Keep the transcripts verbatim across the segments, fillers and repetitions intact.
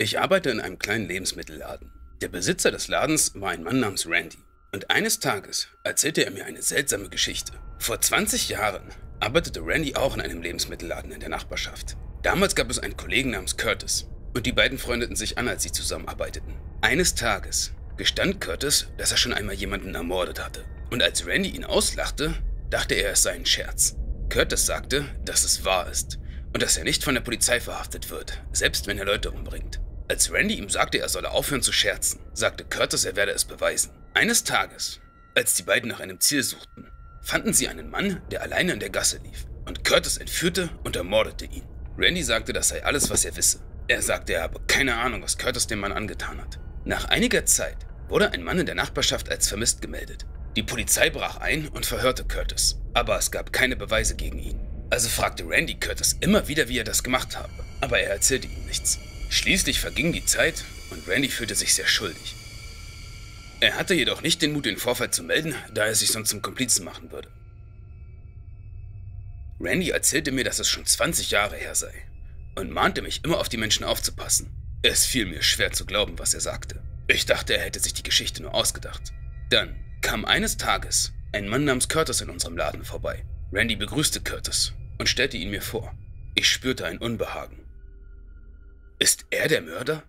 Ich arbeite in einem kleinen Lebensmittelladen. Der Besitzer des Ladens war ein Mann namens Randy. Und eines Tages erzählte er mir eine seltsame Geschichte. Vor zwanzig Jahren arbeitete Randy auch in einem Lebensmittelladen in der Nachbarschaft. Damals gab es einen Kollegen namens Curtis. Und die beiden freundeten sich an, als sie zusammenarbeiteten. Eines Tages gestand Curtis, dass er schon einmal jemanden ermordet hatte. Und als Randy ihn auslachte, dachte er, es sei ein Scherz. Curtis sagte, dass es wahr ist und dass er nicht von der Polizei verhaftet wird, selbst wenn er Leute umbringt. Als Randy ihm sagte, er solle aufhören zu scherzen, sagte Curtis, er werde es beweisen. Eines Tages, als die beiden nach einem Ziel suchten, fanden sie einen Mann, der alleine in der Gasse lief. Und Curtis entführte und ermordete ihn. Randy sagte, das sei alles, was er wisse. Er sagte, er habe keine Ahnung, was Curtis dem Mann angetan hat. Nach einiger Zeit wurde ein Mann in der Nachbarschaft als vermisst gemeldet. Die Polizei brach ein und verhörte Curtis, aber es gab keine Beweise gegen ihn. Also fragte Randy Curtis immer wieder, wie er das gemacht habe, aber er erzählte ihm nichts. Schließlich verging die Zeit und Randy fühlte sich sehr schuldig. Er hatte jedoch nicht den Mut, den Vorfall zu melden, da er sich sonst zum Komplizen machen würde. Randy erzählte mir, dass es schon zwanzig Jahre her sei und mahnte mich immer auf die Menschen aufzupassen. Es fiel mir schwer zu glauben, was er sagte. Ich dachte, er hätte sich die Geschichte nur ausgedacht. Dann kam eines Tages ein Mann namens Curtis in unserem Laden vorbei. Randy begrüßte Curtis und stellte ihn mir vor. Ich spürte ein Unbehagen. Ist er der Mörder?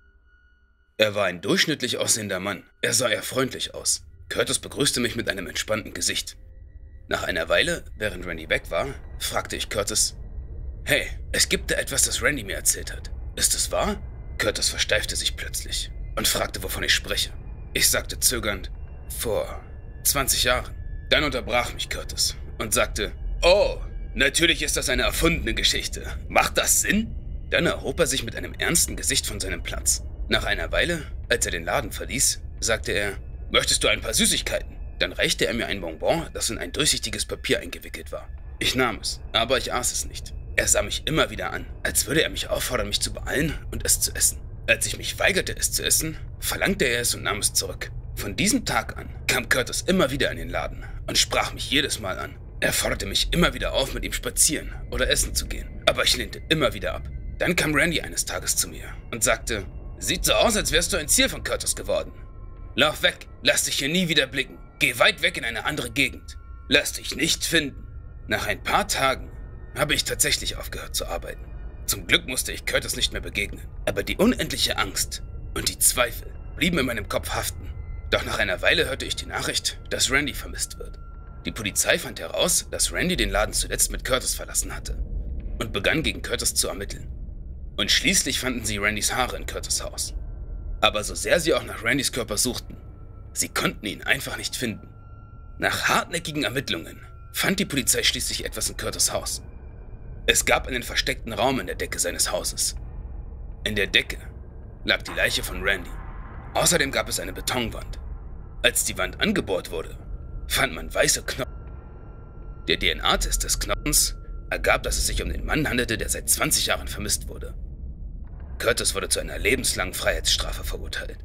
Er war ein durchschnittlich aussehender Mann. Er sah eher freundlich aus. Curtis begrüßte mich mit einem entspannten Gesicht. Nach einer Weile, während Randy weg war, fragte ich Curtis, »Hey, es gibt da etwas, das Randy mir erzählt hat. Ist es wahr?« Curtis versteifte sich plötzlich und fragte, wovon ich spreche. Ich sagte zögernd, »Vor zwanzig Jahren.« Dann unterbrach mich Curtis und sagte, »Oh, natürlich ist das eine erfundene Geschichte. Macht das Sinn?« Dann erhob er sich mit einem ernsten Gesicht von seinem Platz. Nach einer Weile, als er den Laden verließ, sagte er, »Möchtest du ein paar Süßigkeiten?« Dann reichte er mir ein Bonbon, das in ein durchsichtiges Papier eingewickelt war. Ich nahm es, aber ich aß es nicht. Er sah mich immer wieder an, als würde er mich auffordern, mich zu beeilen und es zu essen. Als ich mich weigerte, es zu essen, verlangte er es und nahm es zurück. Von diesem Tag an kam Curtis immer wieder in den Laden und sprach mich jedes Mal an. Er forderte mich immer wieder auf, mit ihm spazieren oder essen zu gehen, aber ich lehnte immer wieder ab. Dann kam Randy eines Tages zu mir und sagte, »Sieht so aus, als wärst du ein Ziel von Curtis geworden. Lauf weg, lass dich hier nie wieder blicken. Geh weit weg in eine andere Gegend. Lass dich nicht finden.« Nach ein paar Tagen habe ich tatsächlich aufgehört zu arbeiten. Zum Glück musste ich Curtis nicht mehr begegnen, aber die unendliche Angst und die Zweifel blieben in meinem Kopf haften. Doch nach einer Weile hörte ich die Nachricht, dass Randy vermisst wird. Die Polizei fand heraus, dass Randy den Laden zuletzt mit Curtis verlassen hatte und begann gegen Curtis zu ermitteln. Und schließlich fanden sie Randys Haare in Curtis' Haus. Aber so sehr sie auch nach Randys Körper suchten, sie konnten ihn einfach nicht finden. Nach hartnäckigen Ermittlungen fand die Polizei schließlich etwas in Curtis' Haus. Es gab einen versteckten Raum in der Decke seines Hauses. In der Decke lag die Leiche von Randy. Außerdem gab es eine Betonwand. Als die Wand angebohrt wurde, fand man weiße Knochen. Der D N A-Test des Knochens ergab, dass es sich um den Mann handelte, der seit zwanzig Jahren vermisst wurde. Curtis wurde zu einer lebenslangen Freiheitsstrafe verurteilt.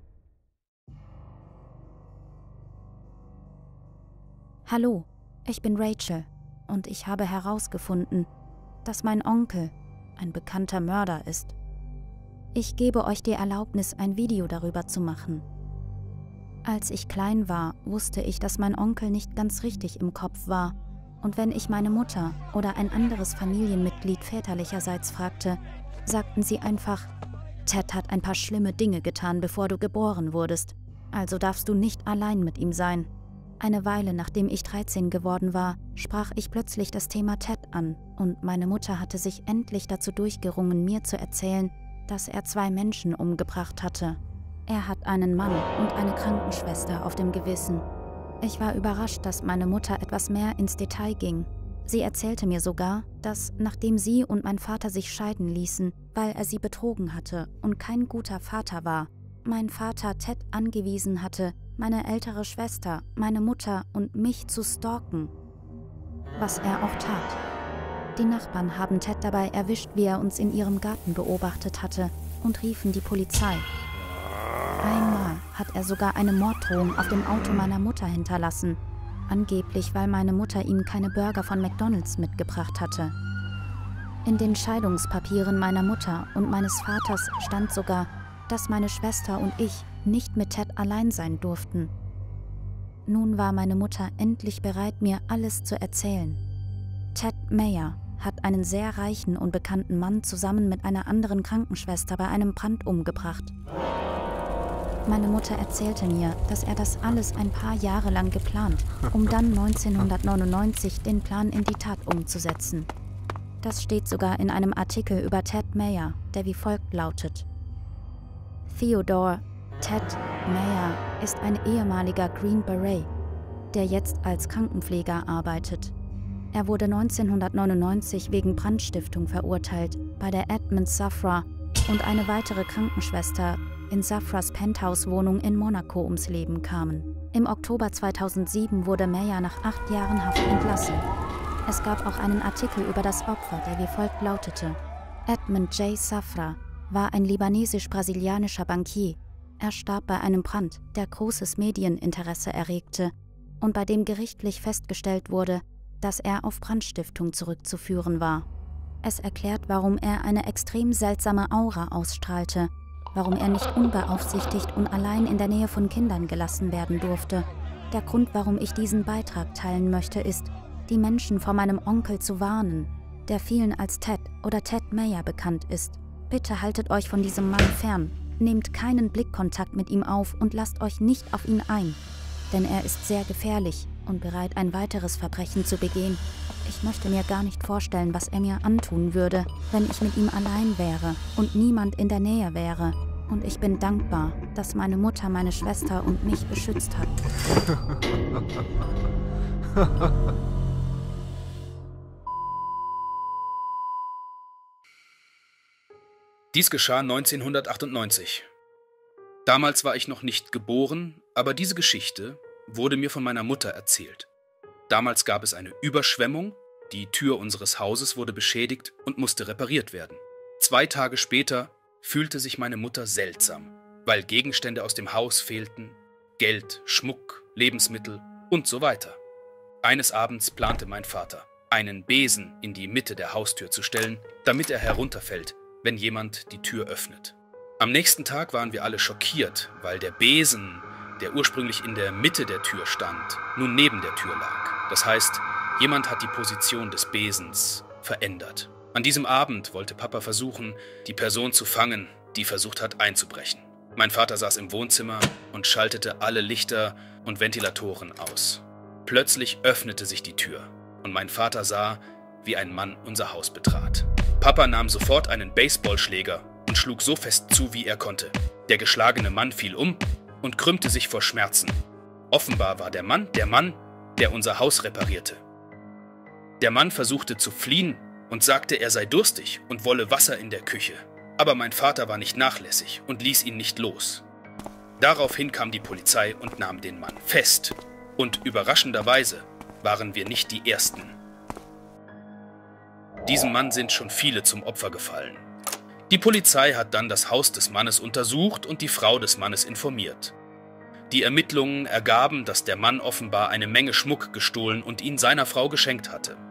Hallo, ich bin Rachel und ich habe herausgefunden, dass mein Onkel ein bekannter Mörder ist. Ich gebe euch die Erlaubnis, ein Video darüber zu machen. Als ich klein war, wusste ich, dass mein Onkel nicht ganz richtig im Kopf war. Und wenn ich meine Mutter oder ein anderes Familienmitglied väterlicherseits fragte, sagten sie einfach, Ted hat ein paar schlimme Dinge getan, bevor du geboren wurdest. Also darfst du nicht allein mit ihm sein. Eine Weile nachdem ich dreizehn geworden war, sprach ich plötzlich das Thema Ted an und meine Mutter hatte sich endlich dazu durchgerungen, mir zu erzählen, dass er zwei Menschen umgebracht hatte. Er hat einen Mann und eine Krankenschwester auf dem Gewissen. Ich war überrascht, dass meine Mutter etwas mehr ins Detail ging. Sie erzählte mir sogar, dass, nachdem sie und mein Vater sich scheiden ließen, weil er sie betrogen hatte und kein guter Vater war, mein Vater Ted angewiesen hatte, meine ältere Schwester, meine Mutter und mich zu stalken. Was er auch tat. Die Nachbarn haben Ted dabei erwischt, wie er uns in ihrem Garten beobachtet hatte, und riefen die Polizei. Einmal hat er sogar eine Morddrohung auf dem Auto meiner Mutter hinterlassen, angeblich weil meine Mutter ihm keine Burger von McDonald's mitgebracht hatte. In den Scheidungspapieren meiner Mutter und meines Vaters stand sogar, dass meine Schwester und ich nicht mit Ted allein sein durften. Nun war meine Mutter endlich bereit, mir alles zu erzählen. Ted Mayer hat einen sehr reichen und bekannten Mann zusammen mit einer anderen Krankenschwester bei einem Brand umgebracht. Meine Mutter erzählte mir, dass er das alles ein paar Jahre lang geplant, um dann neunzehnhundertneunundneunzig den Plan in die Tat umzusetzen. Das steht sogar in einem Artikel über Ted Mayer, der wie folgt lautet: Theodore Ted Mayer ist ein ehemaliger Green Beret, der jetzt als Krankenpfleger arbeitet. Er wurde neunzehnhundertneunundneunzig wegen Brandstiftung verurteilt, bei der Edmund Safra und eine weitere Krankenschwester in Safras Penthouse-Wohnung in Monaco ums Leben kamen. Im Oktober zweitausendsieben wurde Mayer nach acht Jahren Haft entlassen. Es gab auch einen Artikel über das Opfer, der wie folgt lautete: Edmund J. Safra war ein libanesisch-brasilianischer Bankier. Er starb bei einem Brand, der großes Medieninteresse erregte und bei dem gerichtlich festgestellt wurde, dass er auf Brandstiftung zurückzuführen war. Es erklärt, warum er eine extrem seltsame Aura ausstrahlte, warum er nicht unbeaufsichtigt und allein in der Nähe von Kindern gelassen werden durfte. Der Grund, warum ich diesen Beitrag teilen möchte, ist, die Menschen vor meinem Onkel zu warnen, der vielen als Ted oder Ted Mayer bekannt ist. Bitte haltet euch von diesem Mann fern, nehmt keinen Blickkontakt mit ihm auf und lasst euch nicht auf ihn ein, denn er ist sehr gefährlich und bereit, ein weiteres Verbrechen zu begehen. Ich möchte mir gar nicht vorstellen, was er mir antun würde, wenn ich mit ihm allein wäre und niemand in der Nähe wäre. Und ich bin dankbar, dass meine Mutter meine Schwester und mich beschützt hat. Dies geschah neunzehnhundertachtundneunzig. Damals war ich noch nicht geboren, aber diese Geschichte wurde mir von meiner Mutter erzählt. Damals gab es eine Überschwemmung, die Tür unseres Hauses wurde beschädigt und musste repariert werden. Zwei Tage später fühlte sich meine Mutter seltsam, weil Gegenstände aus dem Haus fehlten, Geld, Schmuck, Lebensmittel und so weiter. Eines Abends plante mein Vater, einen Besen in die Mitte der Haustür zu stellen, damit er herunterfällt, wenn jemand die Tür öffnet. Am nächsten Tag waren wir alle schockiert, weil der Besen, der ursprünglich in der Mitte der Tür stand, nun neben der Tür lag. Das heißt, jemand hat die Position des Besens verändert. An diesem Abend wollte Papa versuchen, die Person zu fangen, die versucht hat einzubrechen. Mein Vater saß im Wohnzimmer und schaltete alle Lichter und Ventilatoren aus. Plötzlich öffnete sich die Tür und mein Vater sah, wie ein Mann unser Haus betrat. Papa nahm sofort einen Baseballschläger und schlug so fest zu, wie er konnte. Der geschlagene Mann fiel um und krümmte sich vor Schmerzen. Offenbar war der Mann der Mann, der unser Haus reparierte. Der Mann versuchte zu fliehen und sagte, er sei durstig und wolle Wasser in der Küche. Aber mein Vater war nicht nachlässig und ließ ihn nicht los. Daraufhin kam die Polizei und nahm den Mann fest. Und überraschenderweise waren wir nicht die Ersten. Diesem Mann sind schon viele zum Opfer gefallen. Die Polizei hat dann das Haus des Mannes untersucht und die Frau des Mannes informiert. Die Ermittlungen ergaben, dass der Mann offenbar eine Menge Schmuck gestohlen und ihn seiner Frau geschenkt hatte.